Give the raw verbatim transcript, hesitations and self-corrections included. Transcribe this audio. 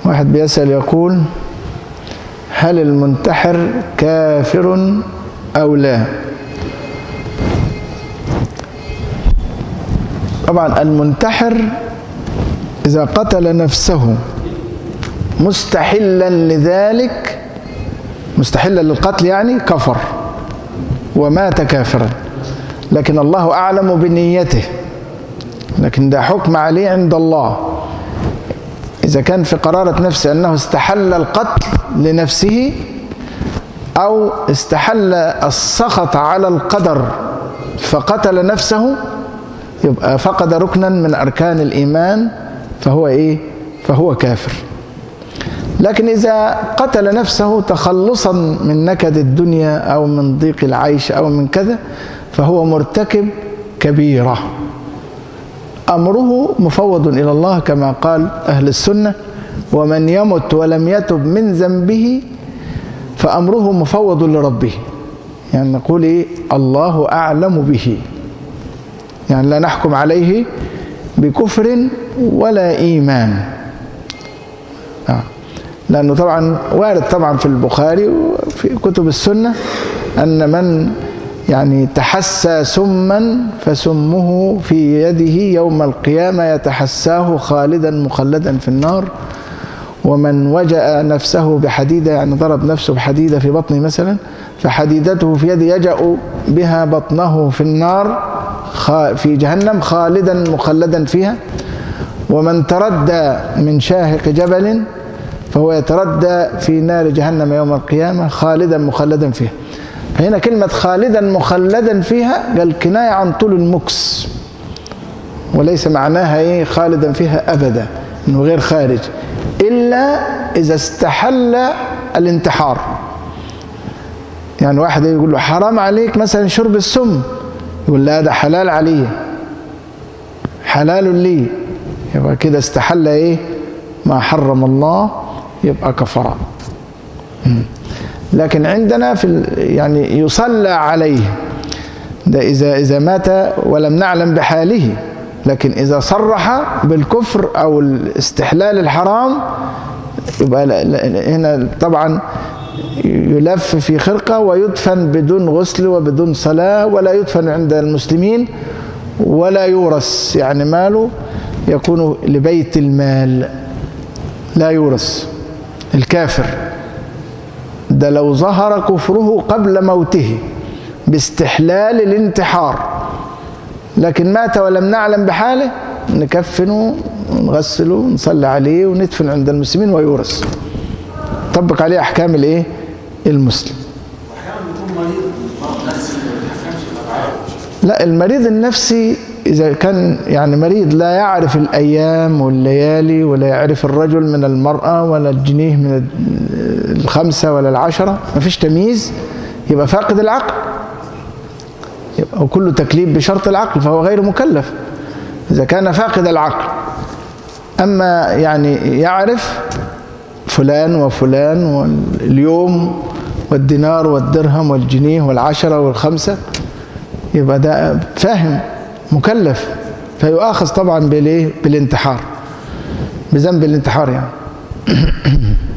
واحد بيسأل يقول: هل المنتحر كافر أو لا؟ طبعا المنتحر إذا قتل نفسه مستحلا لذلك، مستحلا للقتل يعني، كفر ومات كافرا، لكن الله أعلم بنيته، لكن ده حكم عليه عند الله. إذا كان في قرارة نفسه أنه استحل القتل لنفسه أو استحل السخط على القدر فقتل نفسه، يبقى فقد ركنا من أركان الإيمان، فهو إيه؟ فهو كافر. لكن إذا قتل نفسه تخلصا من نكد الدنيا أو من ضيق العيش أو من كذا، فهو مرتكب كبيرة، أمره مفوض إلى الله كما قال أهل السنة: ومن يمت ولم يتب من ذنبه فأمره مفوض لربه. يعني نقول إيه؟ الله أعلم به، يعني لا نحكم عليه بكفر ولا إيمان. آه. لأنه طبعا وارد طبعا في البخاري وفي كتب السنة أن من يعني تحسى سما فسمه في يده يوم القيامة يتحساه خالدا مخلدا في النار، ومن وجأ نفسه بحديدة، يعني ضرب نفسه بحديدة في بطنه مثلا، فحديدته في يده يجأ بها بطنه في النار في جهنم خالدا مخلدا فيها. ومن تردى من شاهق جبل فهو يتردى في نار جهنم يوم القيامة خالدا مخلدا فيها. فهنا كلمة خالدا مخلدا فيها قال كناية عن طول المكس، وليس معناها ايه خالدا فيها أبدا، انه غير خارج، إلا إذا استحل الانتحار. يعني واحد يقول له حرام عليك مثلا شرب السم، يقول لا ده حلال علي، حلال لي، يبقى كده استحل ايه ما حرم الله، يبقى كفر. لكن عندنا في يعني يصلى عليه ده إذا إذا مات ولم نعلم بحاله، لكن إذا صرح بالكفر أو الاستحلال الحرام يبقى هنا طبعا يلف في خرقة ويدفن بدون غسل وبدون صلاة، ولا يدفن عند المسلمين ولا يورث، يعني ماله يكون لبيت المال لا يورث. الكافر ده لو ظهر كفره قبل موته باستحلال الانتحار، لكن مات ولم نعلم بحاله، نكفنه ونغسله ونصلي عليه وندفن عند المسلمين ويورث، طبق عليه أحكام الايه المسلم. لا، المريض النفسي إذا كان يعني مريض لا يعرف الأيام والليالي، ولا يعرف الرجل من المرأة، ولا الجنيه من الخمسة ولا العشرة، ما فيش تمييز، يبقى فاقد العقل، يبقى وكل تكليف بشرط العقل، فهو غير مكلف إذا كان فاقد العقل. أما يعني يعرف فلان وفلان واليوم والدينار والدرهم والجنيه والعشرة والخمسة، يبقى ده فاهم مكلف، فيؤاخذ طبعا بالايه بالانتحار، بذنب الانتحار يعني.